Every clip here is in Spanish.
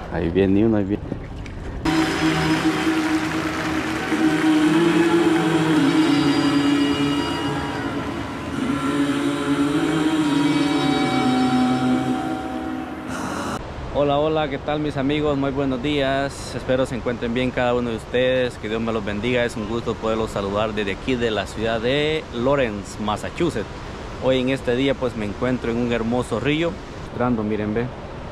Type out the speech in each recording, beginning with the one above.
Ahí viene uno, ahí viene. Hola, hola, ¿qué tal mis amigos? Muy buenos días. Espero se encuentren bien cada uno de ustedes. Que Dios me los bendiga. Es un gusto poderlos saludar desde aquí de la ciudad de Lawrence, Massachusetts. Hoy en este día pues me encuentro en un hermoso río. Mostrando, miren, ve.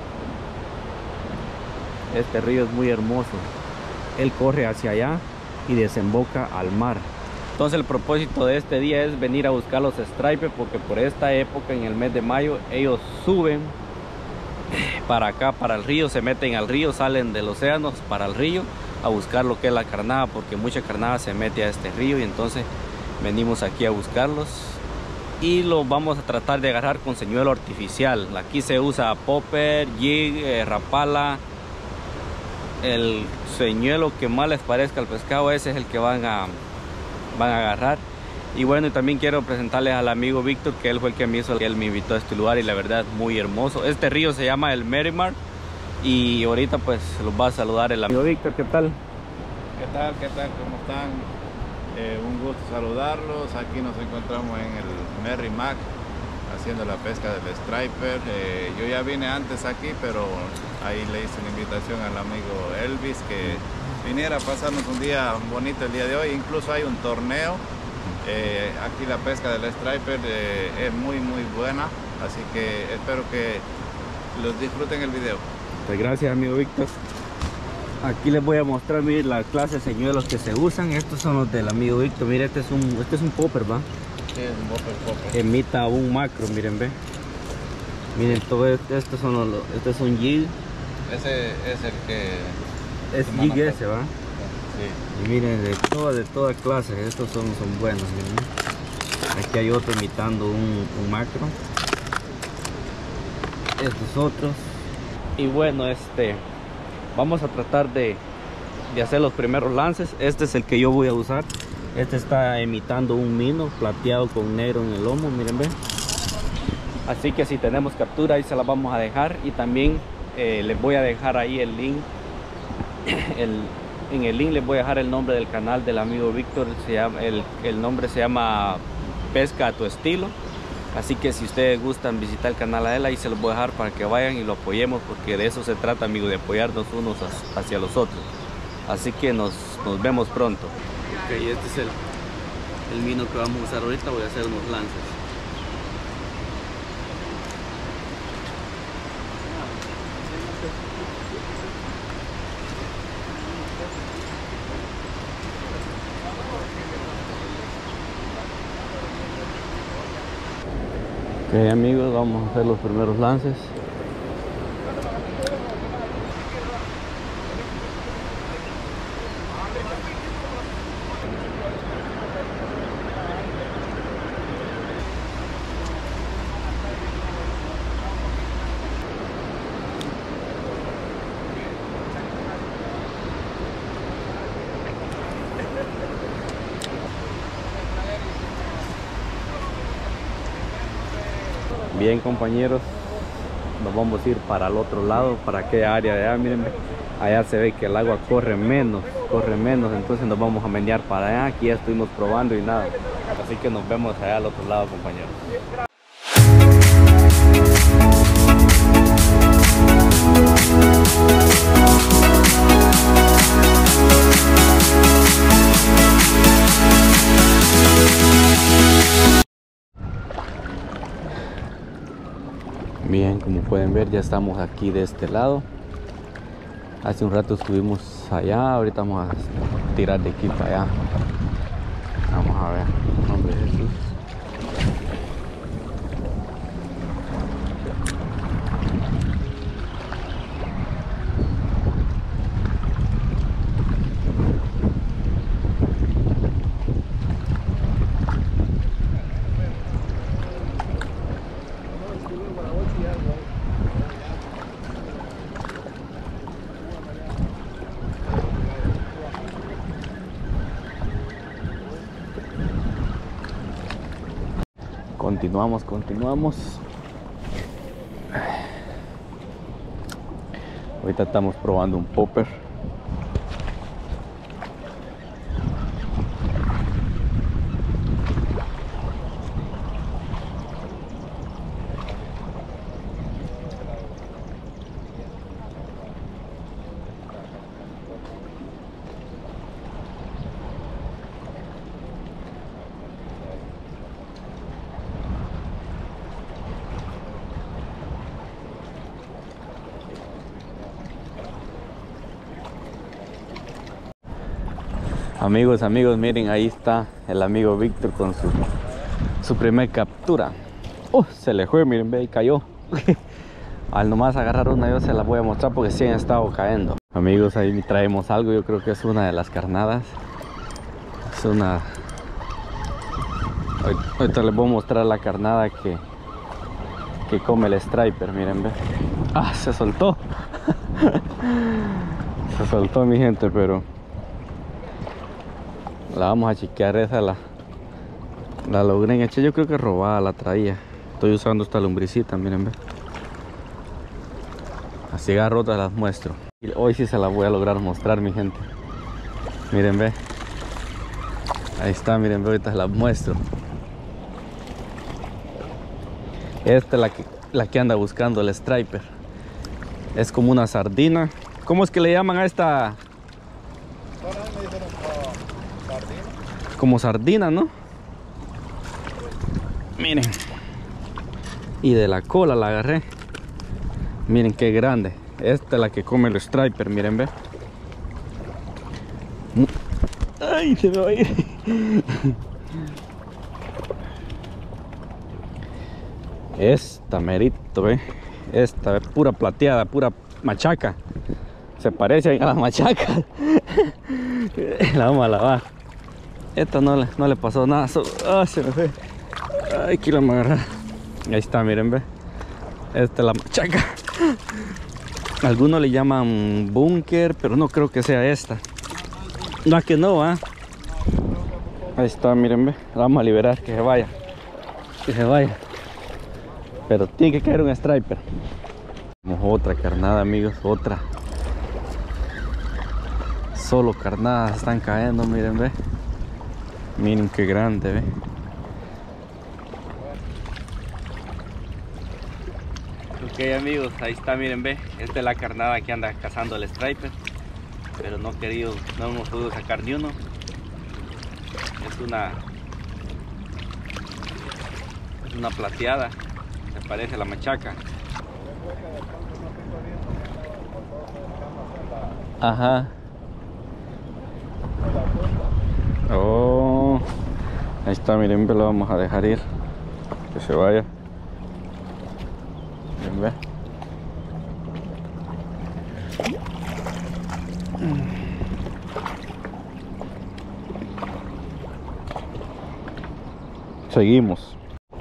Este río es muy hermoso. Él corre hacia allá y desemboca al mar. Entonces el propósito de este día es venir a buscar los stripers, porque por esta época, en el mes de mayo, ellos suben para acá, para el río, se meten al río, salen del océano para el río a buscar lo que es la carnada, porque mucha carnada se mete a este río, y entonces venimos aquí a buscarlos y los vamos a tratar de agarrar con señuelo artificial. Aquí se usa popper, jig, rapala. El señuelo que más les parezca al pescado, ese es el que van a agarrar. Y bueno, y también quiero presentarles al amigo Víctor, que él fue el que me hizo, él me invitó a este lugar y la verdad es muy hermoso. Este río se llama el Merrimack y ahorita pues los va a saludar el amigo Víctor. ¿Qué tal? ¿Qué tal? ¿Qué tal? ¿Cómo están? Un gusto saludarlos. Aquí nos encontramos en el Merrimack haciendo la pesca del striper. Yo ya vine antes aquí, pero ahí le hice una invitación al amigo Elvis que viniera a pasarnos un día bonito el día de hoy. Incluso hay un torneo. Aquí la pesca del striper es muy buena, así que espero que los disfruten el video. Pues gracias amigo Víctor. Aquí les voy a mostrar, miren, la clase de señuelos que se usan. Estos son los del amigo Víctor. Mire, este es un popper, ¿va? Sí, es un popper. Emita un macro, miren, ve. Miren, todo estos son este es un jig. Ese es el que es jig ese, ¿va? Sí. Y miren, de toda clase, estos son buenos, miren. Aquí hay otro imitando un macro. Estos otros. Y bueno, vamos a tratar de hacer los primeros lances. Este es el que yo voy a usar. Este está imitando un mino plateado con negro en el lomo, miren, ve. Así que si tenemos captura, ahí se la vamos a dejar. Y también les voy a dejar ahí el link. En el link les voy a dejar el nombre del canal del amigo Víctor. El nombre se llama Pesca a tu estilo. Así que si ustedes gustan visitar el canal a él, ahí se los voy a dejar para que vayan y lo apoyemos, porque de eso se trata, amigo, de apoyarnos unos hacia los otros. Así que nos vemos pronto. Ok, este es el mino que vamos a usar ahorita. Voy a hacer unos lances. Ok amigos, vamos a hacer los primeros lances. Bien compañeros, nos vamos a ir para el otro lado, para aquella área de allá. Miren, allá se ve que el agua corre menos, entonces nos vamos a menear para allá. Aquí ya estuvimos probando y nada, así que nos vemos allá al otro lado, compañeros. Bien, como pueden ver, ya estamos aquí de este lado. Hace un rato estuvimos allá, ahorita vamos a tirar de aquí para allá. Vamos a ver, en nombre de Jesús. Continuamos. Ahorita estamos probando un popper. Amigos, miren, ahí está el amigo Víctor con su primer captura. Se le fue, miren, ve, y cayó. Al nomás agarrar una yo se la voy a mostrar porque sí han estado cayendo. Amigos, ahí traemos algo, yo creo que es una de las carnadas. Es una... Ahorita les voy a mostrar la carnada que come el striper, miren, ve. Se soltó. Se soltó, mi gente, pero... La vamos a chequear, esa la logré en. Yo creo que robada la traía. Estoy usando esta lumbricita, miren, ve. Así agarro otras, las muestro. Y hoy sí se las voy a lograr mostrar, mi gente. Miren, ve. Ahí está, miren, ve, ahorita las muestro. Esta es la que anda buscando el striper. Es como una sardina. ¿Cómo es que le llaman a esta? Como sardina, ¿no? Miren. Y de la cola la agarré. Miren qué grande. Esta es la que come el striper, miren, ve. Ay, se me va a ir. Esta merito, ve. Esta es pura plateada, pura machaca. Se parece a la machaca. La vamos a lavar. Esta no le pasó nada. Se me fue. Ay, que la me agarrar. Ahí está, miren, ve. Esta es la machaca. Algunos le llaman búnker, pero no creo que sea esta. No, que no, ¿ah? Ahí está, miren, ve. La vamos a liberar, que se vaya. Que se vaya. Pero tiene que caer un striper. Otra carnada, amigos, otra. Solo carnadas están cayendo, miren, ve. Miren qué grande, ve. Ok, amigos, ahí está, miren, ve. Esta es la carnada que anda cazando el striper. Pero no hemos podido sacar ni uno. Es una plateada. Se parece a la machaca. Ajá. Oh, ahí está, miren, lo vamos a dejar ir, que se vaya. Miren, ve. Seguimos.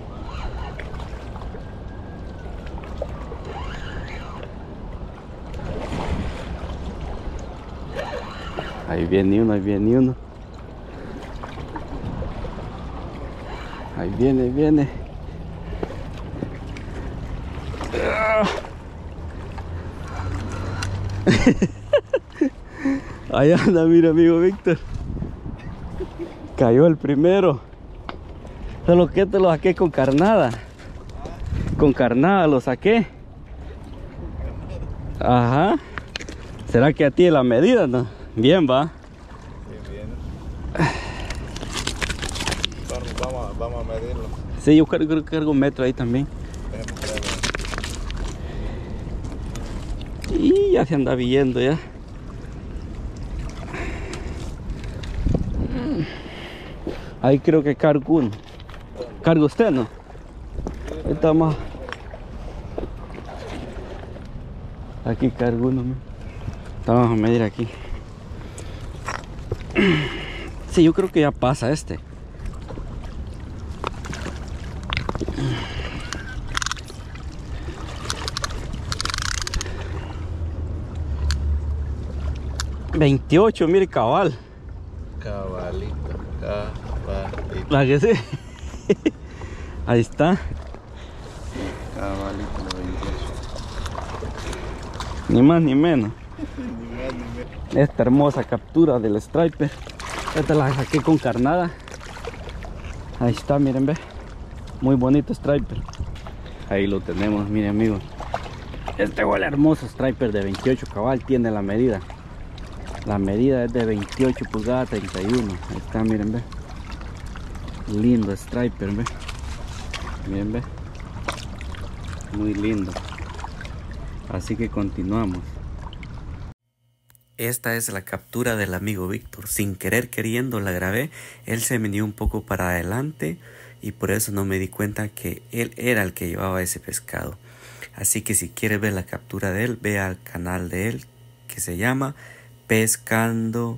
Ahí viene uno, ahí viene uno. Ahí viene. Ahí anda, mira, amigo Víctor. Cayó el primero. Solo que te lo saqué con carnada. Con carnada lo saqué. Ajá. ¿Será que a ti la medida, no? Bien, va. Bien. Vamos a medirlo. Sí, yo creo que cargo un metro ahí también. Y ya se anda viendo ya. Ahí creo que cargo uno. ¿Carga usted, no? Ahí estamos. Aquí cargo uno. Vamos a medir aquí. Sí, yo creo que ya pasa este. $28, mire, cabal. Cabalito. ¿La que sí? Ahí está. Cabalito, 28. Ni más ni menos. Esta hermosa captura del striper. Esta la saqué con carnada. Ahí está, miren, ve. Muy bonito striper. Ahí lo tenemos, miren, amigos. Este huele hermoso striper de 28 cabal. Tiene la medida. La medida es de 28 pulgadas 31. Ahí está, miren, ve. Lindo striper, ve. Miren, ve. Muy lindo. Así que continuamos. Esta es la captura del amigo Víctor. Sin querer queriendo la grabé. Él se venía un poco para adelante y por eso no me di cuenta que él era el que llevaba ese pescado. Así que si quieres ver la captura de él, ve al canal de él que se llama Pesca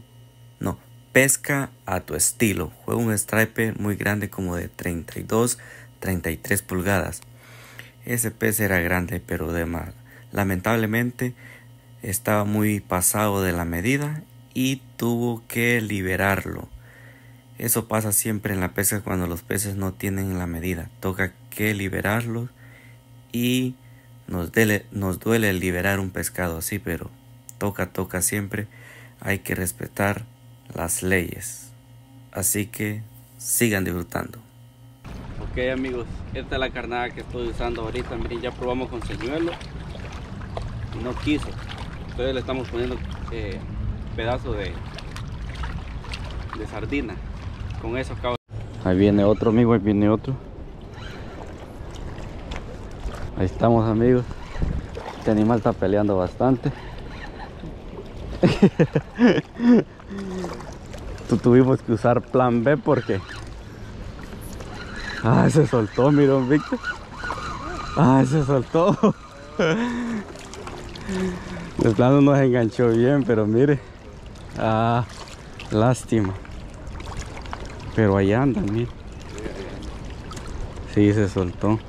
a tu estilo. Fue un striper muy grande, como de 32, 33 pulgadas. Ese pez era grande, pero de mal. Lamentablemente estaba muy pasado de la medida y tuvo que liberarlo. Eso pasa siempre en la pesca cuando los peces no tienen la medida. Toca que liberarlos y nos duele liberar un pescado así, pero toca siempre. Hay que respetar las leyes. Así que sigan disfrutando. Ok, amigos, esta es la carnada que estoy usando ahorita. Miren, ya probamos con señuelo y no quiso. Entonces le estamos poniendo pedazo de sardina. Con eso acabo. Ahí viene otro, amigo, ahí viene otro. Ahí estamos, amigos. Este animal está peleando bastante. Tuvimos que usar plan B porque se soltó, mirón, Víctor. Se soltó. El plano nos enganchó bien, pero mire. Lástima. Pero ahí anda, mire. Sí, se soltó.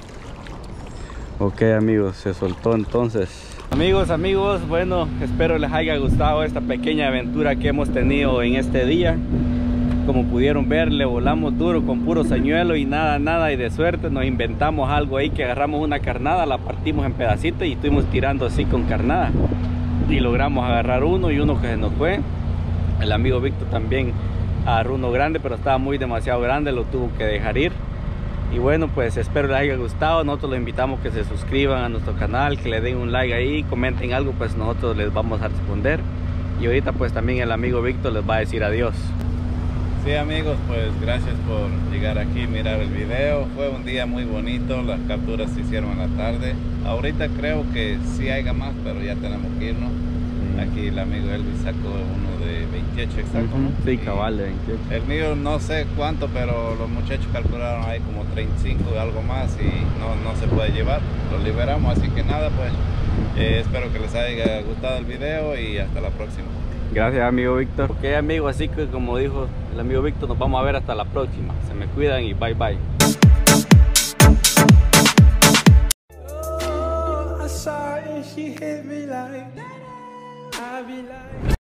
Ok, amigos, se soltó entonces. Amigos, bueno, espero les haya gustado esta pequeña aventura que hemos tenido en este día. Como pudieron ver, le volamos duro con puro señuelo y nada, y de suerte nos inventamos algo ahí, que agarramos una carnada, la partimos en pedacitos y estuvimos tirando así con carnada. Y logramos agarrar uno y uno que se nos fue. El amigo Víctor también agarró uno grande, pero estaba demasiado grande, lo tuvo que dejar ir. Y bueno, pues espero les haya gustado. Nosotros los invitamos que se suscriban a nuestro canal, que le den un like ahí, comenten algo, pues nosotros les vamos a responder. Y ahorita pues también el amigo Víctor les va a decir adiós. Sí, amigos, pues gracias por llegar aquí y mirar el video. Fue un día muy bonito, las capturas se hicieron en la tarde. Ahorita creo que sí haya más, pero ya tenemos que irnos. Aquí el amigo Elvis sacó uno de 28 exacto, ¿no? Sí, cabal de 28. El mío no sé cuánto, pero los muchachos calcularon ahí como 35 y algo más y no se puede llevar. Lo liberamos, así que nada, pues espero que les haya gustado el video y hasta la próxima. Gracias, amigo Víctor. Ok, amigo, así que como dijo el amigo Víctor, nos vamos a ver hasta la próxima. Se me cuidan y bye bye.